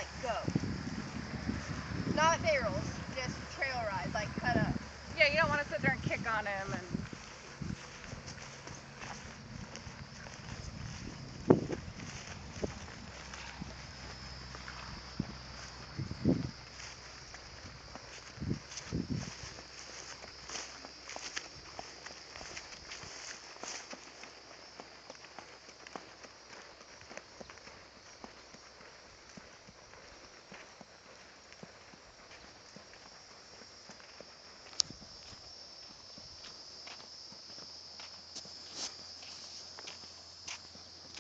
go. Not barrels, just trail rides, like cut up. Yeah, you don't want to sit there and kick on him and